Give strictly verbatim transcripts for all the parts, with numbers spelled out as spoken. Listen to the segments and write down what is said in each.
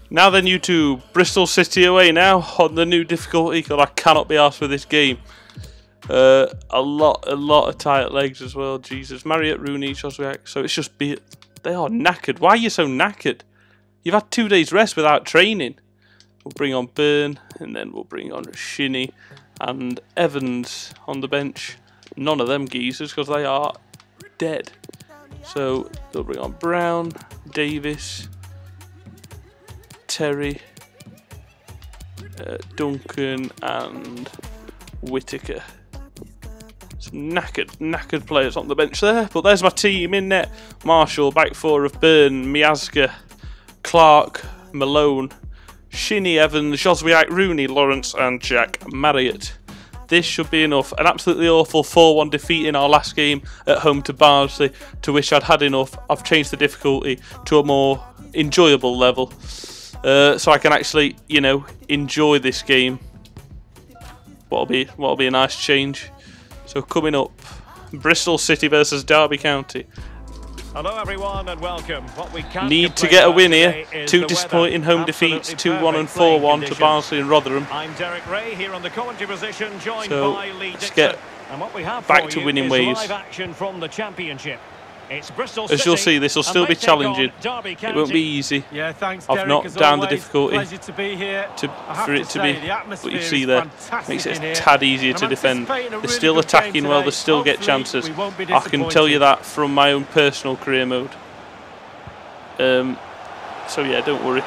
Now then, you two, Bristol City away now on the new difficulty. God, I cannot be arsed with this game. Uh, a lot, a lot of tight legs as well. Jesus, Marriott, Rooney, Joswiak. So it's just be they are knackered. Why are you so knackered? You've had two days rest without training. We'll bring on Byrne, and then we'll bring on Shinnie and Evans on the bench. None of them geezers because they are dead. So they'll bring on Brown, Davis, Terry, uh, Duncan, and Whittaker. Some knackered, knackered players on the bench there. But there's my team in net. Marshall, back four of Byrne, Miazga, Clark, Malone, Shinnie, Evans, Joswiak, Rooney, Lawrence, and Jack Marriott. This should be enough. An absolutely awful four one defeat in our last game at home to Barnsley, to which I'd had enough. I've changed the difficulty to a more enjoyable level, uh, so I can actually, you know, enjoy this game. What'll be, what'll be a nice change. So coming up, Bristol City versus Derby County. Hello everyone and welcome. What we can't Need to get a win here. Two disappointing home defeats, two one and four one to Barnsley and Rotherham. I'm Derek Ray here on the commentary position, joined so by Lee let's get and what we have back to winning ways. Live action from the Championship. It's Bristol As you'll City, see, this will still be challenging. It won't be easy. Yeah, thanks, I've Derek, knocked down the difficulty to be here. to, for to it to say, be, the what you see there makes it a here. tad easier to defend. They're still attacking well, they still get chances. I can tell you that from my own personal career mode. Um, so yeah, don't worry.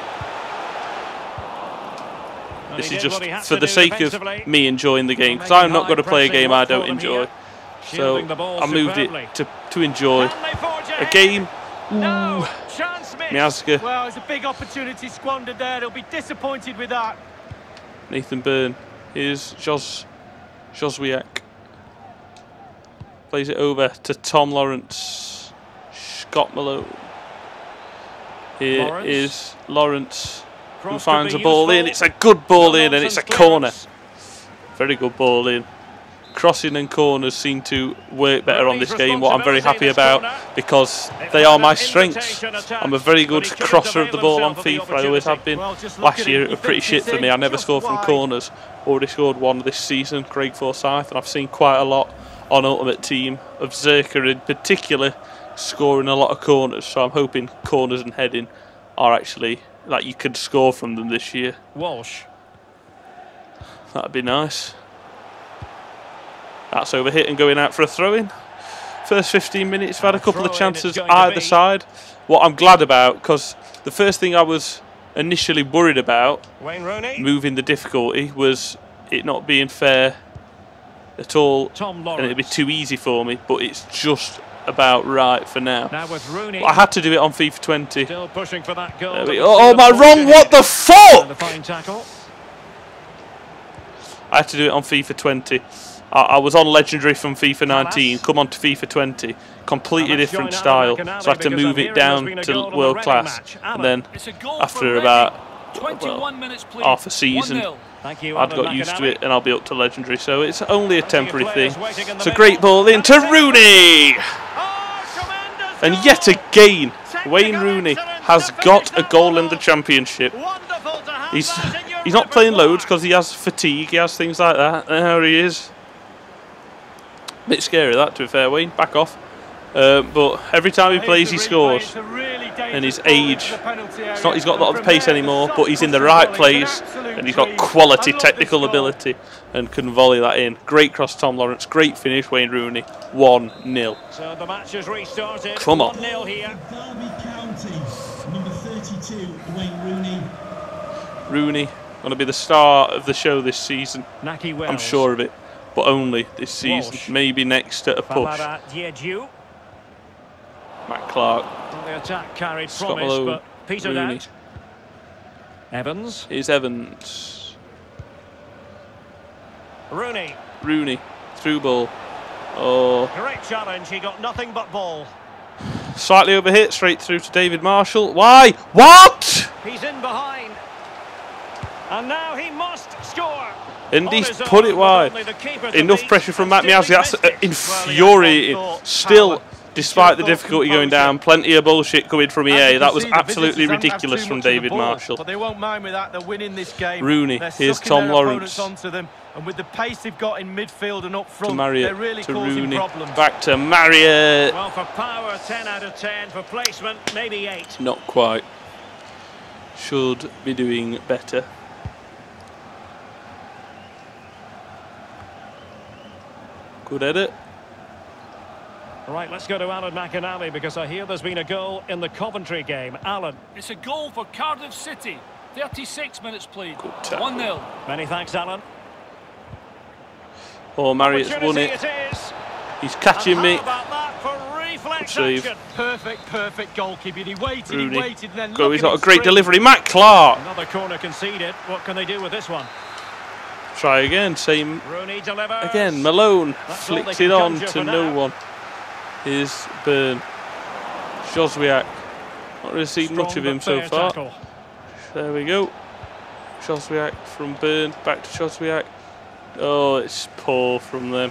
This is just for the sake of me enjoying the game, because I'm not going to play a game I don't enjoy. So I moved it to, to enjoy a game. Ooh. Miazga. Well, it's a big opportunity squandered there. They'll be disappointed with that. Nathan Byrne. Here's Jos Joswiak. Plays it over to Tom Lawrence. Scott Malone. Here Lawrence. is Lawrence, Cross who finds a ball useful. in. It's a good ball no in, and it's a corner. Very good ball in. Crossing and corners seem to work better on this game, what I'm very happy about, because they are my strengths. I'm a very good crosser of the ball on FIFA, I always have been. Last year it was pretty shit for me, I never scored from corners. Already scored one this season, Craig Forsyth, and I've seen quite a lot on Ultimate Team of Zerka in particular scoring a lot of corners, so I'm hoping corners and heading are actually, like, you could score from them this year. Walsh. That'd be nice. That's over hit and going out for a throw-in. First fifteen minutes, I've had a couple of chances either side. What I'm glad about, because the first thing I was initially worried about, moving the difficulty, was it not being fair at all, and it'd be too easy for me, but it's just about right for now. Now with Rooney. I had to do it on FIFA twenty. Still pushing for that goal. Oh, am I wrong? What the fuck? I had to do it on FIFA twenty. I, I was on Legendary from FIFA nineteen, come on to FIFA twenty. Completely different style, so I had to move it down to World Class. And then after about well, half a season, I'd got used to it and I'll be up to Legendary, so it's only a temporary thing. It's a great ball into Rooney! And yet again, Wayne Rooney has got a goal in the Championship. He's, he's not playing loads because he has fatigue, he has things like that. There he is. Bit scary that, to be fair, Wayne, back off. Uh, but every time he plays, he scores. And his age, it's not he's got a lot of pace anymore, but he's in the right place and he's got quality technical ability and can volley that in. Great cross, Tom Lawrence. Great finish, Wayne Rooney. one nil. So the match has restarted. Come on. one nil here. Derby County, number thirty-two, Wayne Rooney. Rooney going to be the star of the show this season. I'm sure of it. But only this season. Walsh. Maybe next at a push. Matt Clark. The attack carried Scott promise, Malone, but petered Rooney. out. Evans. Here's Evans. Rooney. Rooney. Through ball. Oh. Great challenge. He got nothing but ball. Slightly overhit. Straight through to David Marshall. Why? What? He's in behind. And now he must score. And he's put it wide. Enough pressure from Matt Miazga. That's uh, infuriating. Still Despite the difficulty going down, plenty of bullshit coming from E A. That was absolutely ridiculous from David Marshall. But they won't mind with that. They're winning this game. Rooney, here's Tom Lawrence. Onto them. And with the pace they've got in midfield and up front, to Marriott, they're really to causing Rooney, problems. Back to Marriott. Well, for power, ten out of ten. For placement, maybe eight. Not quite. Should be doing better. Good edit. Right, let's go to Alan McInally because I hear there's been a goal in the Coventry game. Alan. It's a goal for Cardiff City. thirty-six minutes played. one nil. Many thanks, Alan. Oh, Marriott's won it. it is. He's catching me. Save. Perfect, perfect goalkeeping. He waited, Rooney. he waited, and then Go, he's got a him great sprint. delivery. Matt Clark. Another corner conceded. What can they do with this one? Try again. Same. Rooney delivers. Again, Malone That's all they flicks can it on conjure to for no now. one. Here's Byrne. Joswiak. Not really seen Strong much of him but so fair far. tackle. There we go. Joswiak from Byrne. Back to Joswiak. Oh, it's poor from them.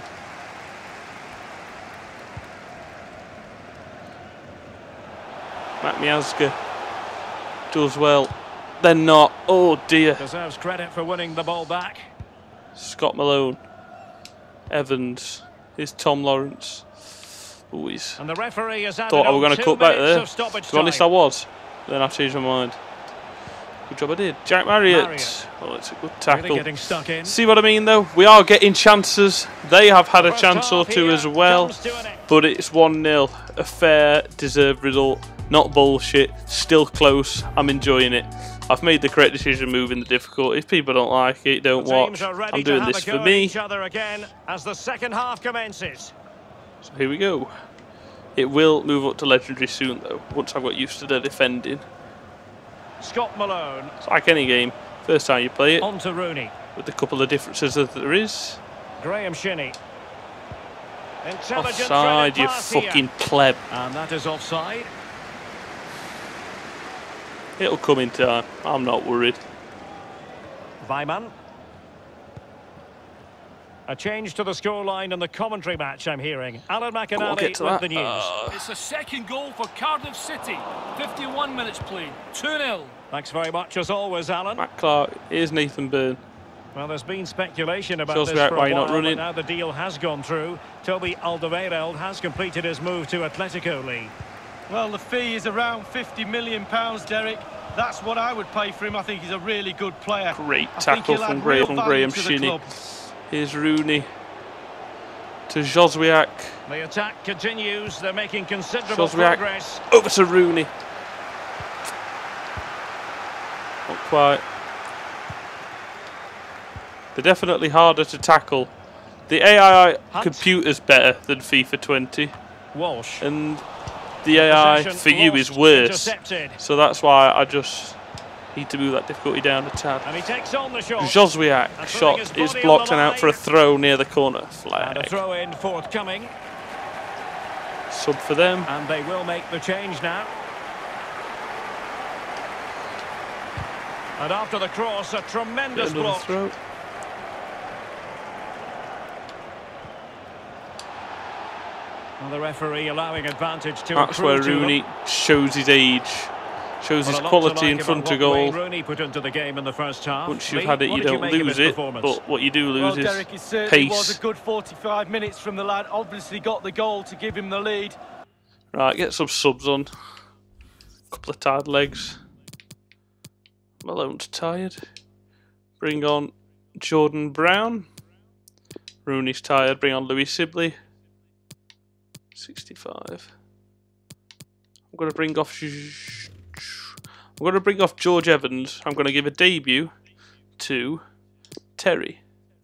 Matt Miazga does well. Then not. Oh dear. Deserves credit for winning the ball back. Scott Malone. Evans. Here's Tom Lawrence. Ooh, he's And the referee has added thought I on was going to two cut back minutes there. of stoppage To be honest, I time. was. Then I changed my mind. Good job I did. Jack Marriott. Marriott. Oh, it's a good Really tackle. getting stuck in. See what I mean, though? We are getting chances. They have had a First chance or half two here as well. comes to an end. But it's one nil. A fair, deserved result. Not bullshit. Still close. I'm enjoying it. I've made the correct decision moving the difficulty. If people don't like it, don't The watch. teams are ready I'm to doing have this a go for at me. each other again as the second half commences. So here we go. It will move up to legendary soon, though, once I've got used to the defending. Scott Malone. It's like any game. First time you play it, On to Rooney. with a couple of differences that there is. Graham Shinney. Intelligent Offside, threaded you pass here. fucking pleb. And that is offside. It'll come in time. I'm not worried. Weimann. A change to the scoreline in the commentary match, I'm hearing. Alan Go on, McInally get to with that. the news. Uh, It's a second goal for Cardiff City. fifty-one minutes played. two nil. Thanks very much as always, Alan. Matt Clark. Here's Nathan Byrne. Well, there's been speculation about Shows this me out for why a you're while, not running. but now the deal has gone through. Toby Alderweireld has completed his move to Atletico League. Well, the fee is around fifty million pounds, Derek. That's what I would pay for him. I think he's a really good player. Great I think tackle he'll from add Graham, real from value Graham to the Shinney. club. Here's Rooney. To Joswiak. The attack continues. They're making considerable Joswiak. progress. Over to Rooney. Not quite. They're definitely harder to tackle. The A I Hunt. computer's better than FIFA twenty. Walsh. And the A I Possession for you is lost, worse. intercepted. So that's why I just need to move that difficulty down a tad. And he takes on the shot. Joswiak And putting shot his is body blocked on and the out for a line. throw near the corner And a flag. throw in forthcoming. Sub for them. And they will make the change now. And after the cross, a tremendous Another block. throw. And the referee allowing advantage to That's accrue where to them. Rooney shows his age, shows Well, his a lot to quality like in front about of what Wayne goal. Rooney put into the game in the first half. Once you've Lee, had it, what you did don't make of lose his it. performance? But what you do lose Well, is Derek, it certainly was pace. a good forty-five minutes from the lad. Obviously got the goal to give him the lead. Right, get some subs on. Couple of tired legs. Malone's tired. Bring on Jordan Brown. Rooney's tired. Bring on Louis Sibley. sixty-five. I'm going to bring off. I'm going to bring off George Evans. I'm going to give a debut to Terry,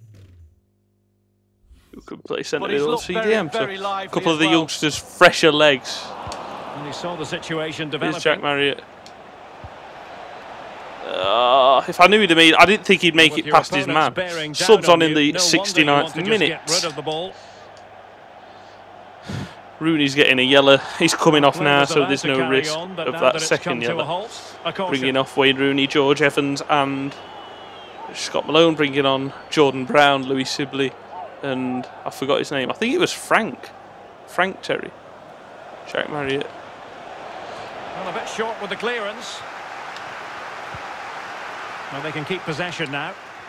who could play centre But he's middle looked C very, D M. So very a lively couple of as the well. youngsters, fresher legs. And he saw the situation Here's developing. Jack Marriott. Uh, if I knew he'd have made, I didn't think he'd make With it your past his man. opponents bearing down Subs on in you, the no wonder you sixty-ninth want to just minute. get rid of the ball. Rooney's getting a yellow. He's coming off Play now, was so allowed there's to no carry risk on, but of now that it's second come to a yellow. halt, a caution. Bringing off Wayne Rooney, George Evans, and Scott Malone. Bringing on Jordan Brown, Louis Sibley, and I forgot his name. I think it was Frank. Frank Terry. Jack Marriott. Well, a bit short with the clearance. Well, they can keep possession now.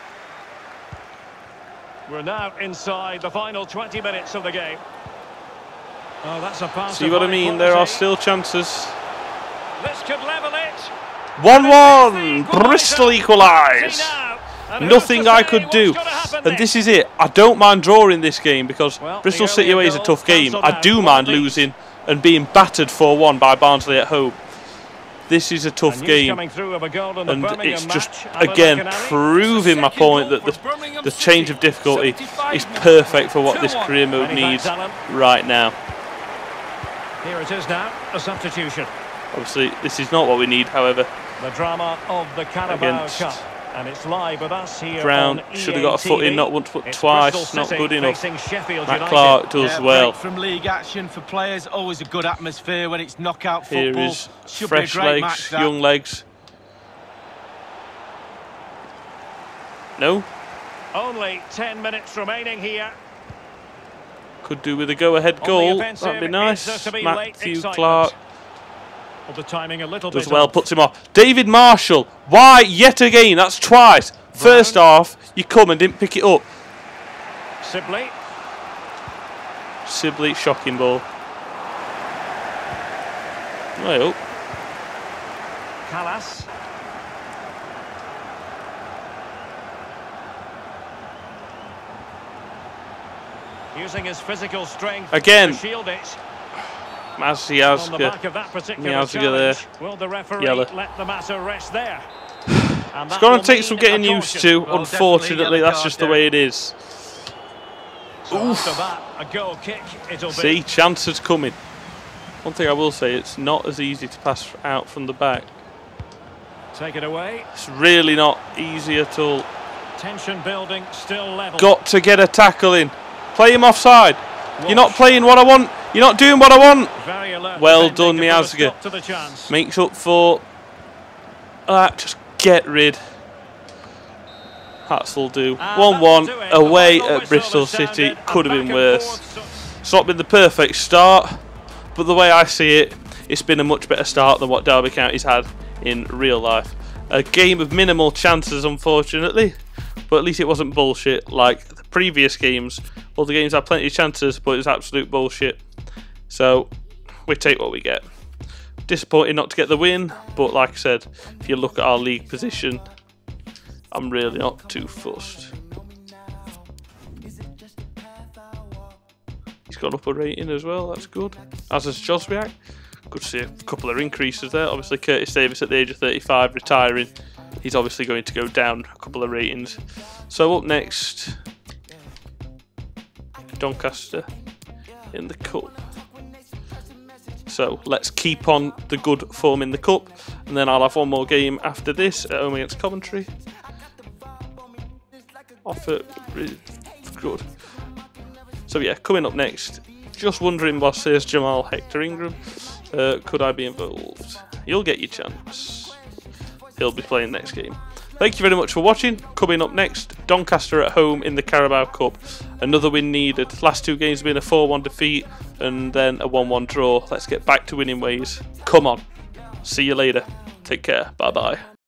We're now inside the final twenty minutes of the game. Oh, that's a pass. See what I mean? There are still chances. This could level it. one one. Bristol equalise. Nothing I could do. And this is it. I don't mind drawing this game because well, Bristol City away is a tough game. I do mind losing and being battered four one by Barnsley at home. This is a tough game, and it's just, again, proving my point that the, the change of difficulty is perfect for what this career mode needs right now. Here it is now, a substitution. Obviously, this is not what we need, however. The drama of the Carabao Cup. And it's live with us here. Brown should have got a foot in, not once but twice. Not good enough. Matt Clark does yeah, well. From league action for players, always a good atmosphere when it's knockout Here football. is Should fresh be a great legs, match, young legs. No. Only ten minutes remaining here. Could do with a go-ahead goal. That'd be nice. Matthew Clark. Well, the timing a little does bit well, off. puts him off. David Marshall. Why? Yet again. That's twice. Brown. First half, you come and didn't pick it up. Sibley. Sibley, shocking ball. Well. Callas. Using his physical strength again. to shield it. Maziazga, Miazga there, will the referee yellow. Let the matter rest there? It's going to take some getting used to, well, unfortunately, that's just the way it is. So after that, a goal kick, it'll See, be. chances coming. One thing I will say, it's not as easy to pass out from the back. Take it away. It's really not easy at all. Tension building, still level. Got to get a tackle in. Play him offside. Watch. You're not playing what I want. You're not doing what I want. Very alert. Well done, Miazga. Makes up for that. Uh, just get rid. That'll do. one one away at Bristol City. Could have been worse. It's not been the perfect start, but the way I see it, it's been a much better start than what Derby County's had in real life. A game of minimal chances, unfortunately, but at least it wasn't bullshit like the previous games. All the games had plenty of chances, but it was absolute bullshit. So we take what we get. Disappointed not to get the win, but like I said, if you look at our league position, I'm really not too fussed. He's got up a rating as well, that's good. As has Joswiak. Good to see a couple of increases there. Obviously Curtis Davis at the age of thirty-five retiring. He's obviously going to go down a couple of ratings. So up next, Doncaster in the Cup. So let's keep on the good form in the Cup, and then I'll have one more game after this at home against Coventry. Offer really good. So yeah, coming up next, just wondering what says Jamal Hector Ingram. Uh, could I be involved? You'll get your chance. He'll be playing next game. Thank you very much for watching. Coming up next, Doncaster at home in the Carabao Cup. Another win needed. Last two games have been a four one defeat and then a one one draw. Let's get back to winning ways. Come on. See you later. Take care. Bye bye.